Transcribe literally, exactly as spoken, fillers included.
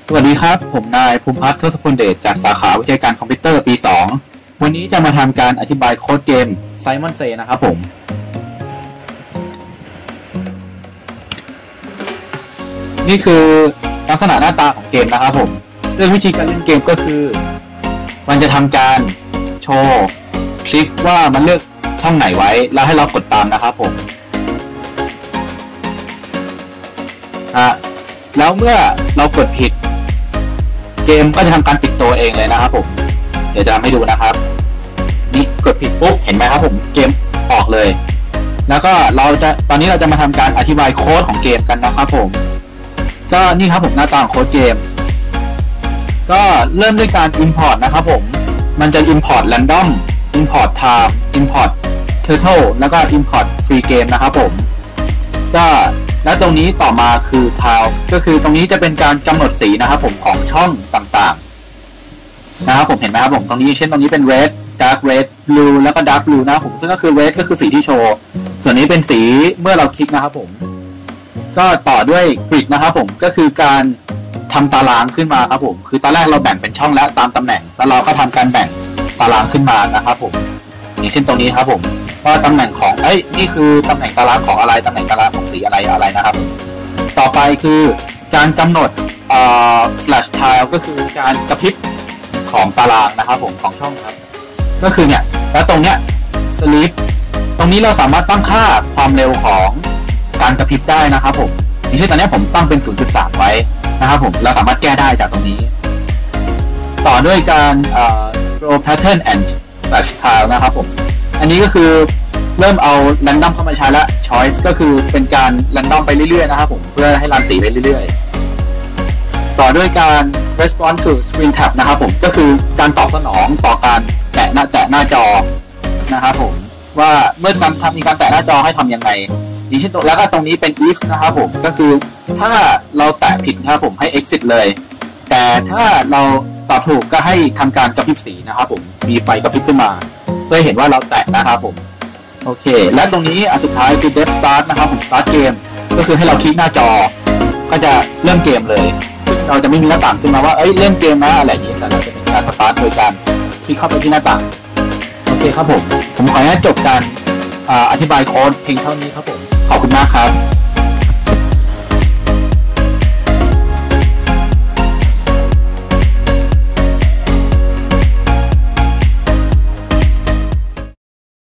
สวัสดีครับผมนายภูมิพัฒน์ ทศพลเดชจากสาขาวิทยาการคอมพิวเตอร์ปีสองวันนี้จะมาทำการอธิบายโค้ดเกม Simon Says นะครับผมนี่คือลักษณะหน้าตาของเกมนะครับผมซึ่งวิธีการเล่นเกมก็คือมันจะทำการโชว์คลิกว่ามันเลือกช่องไหนไว้แล้วให้เรากดตามนะครับผมอ่ะแล้วเมื่อเรากดผิดเกมก็จะทำการติดตัวเองเลยนะครับผมเดี๋ยวจะทำให้ดูนะครับนี่กดผิดปุ๊บเห็นไหมครับผมเกมออกเลยแล้วก็เราจะตอนนี้เราจะมาทำการอธิบายโค้ดของเกมกันนะครับผมก็นี่ครับผมหน้าตาของโค้ดเกมก็เริ่มด้วยการ import นะครับผมมันจะ import random import time import turtle แล้วก็ import free game นะครับผมก็และตรงนี้ต่อมาคือ tiles ก็คือตรงนี้จะเป็นการกำหนดสีนะครับผมของช่องต่างๆนะครับผมเห็นไหมครับผมตรงนี้เช่นตรงนี้เป็น red dark red blue แล้วก็ dark blue นะครับผมซึ่งก็คือ red ก็คือสีที่โชว์ส่วนนี้เป็นสีเมื่อเราคลิกนะครับผมก็ต่อด้วย grid นะครับผมก็คือการทำตารางขึ้นมาครับผมคือตอนแรกเราแบ่งเป็นช่องแล้วตามตำแหน่งแล้วเราก็ทำการแบ่งตารางขึ้นมานะครับผมอย่างเช่นตรงนี้ครับผมว่าตำแหน่งของเอ้ยนี่คือตำแหน่งตารางของอะไรตำแหน่งตารางของสีอะไรอะไรนะครับต่อไปคือการกำหนดเอ่อ flash tile ก็คือการกระพริบของตารางนะครับผมของช่องครับก็คือเนี่ยแล้วตรงเนี้ย sleep ตรงนี้เราสามารถตั้งค่าความเร็วของการกระพริบได้นะครับผมอย่างเช่นตอนนี้ผมตั้งเป็น ศูนย์จุดสาม ไว้นะครับผมเราสามารถแก้ได้จากตรงนี้ต่อด้วยการเอ่อ draw pattern and flash tile นะครับผมอันนี้ก็คือเริ่มเอา random เข้ามาใช้แล้ว choice ก็คือเป็นการ random ไปเรื่อยๆนะครับผมเพื่อให้รันสีไปเรื่อยๆต่อด้วยการ respond to screen tab นะครับผมก็คือการตอบสนองต่อการแตะหน้าแตะหน้าจอนะครับผมว่าเมื่อการทำมีการแตะหน้าจอให้ทำยังไงอย่างเช่นตัวแล้วก็ตรงนี้เป็น if นะครับผมก็คือถ้าเราแตะผิดนะครับผมให้ exit เลยแต่ถ้าเราตอบถูกก็ให้ทำการกระพริบสีนะครับผมมีไฟกระพริบขึ้นมาเพื่อเห็นว่าเราแตะนะครับผมโอเคและตรงนี้อันสุดท้ายคือ Dev Start นะครับผม Start Game ก็คือให้เราคลิกหน้าจอก็จะเริ่มเกมเลยซึ่งเราจะไม่มีหน้าต่างขึ้นมาว่าเอ้ยเริ่มเกมนะอะไรอย่างนี้แต่เราจะเป็นการ Start โดยการคลิกเข้าไปที่หน้าต่างโอเคครับผมผมขออนุญาตจบการอธิบายโค้ดเพียงเท่านี้ครับผมขอบคุณมากครับ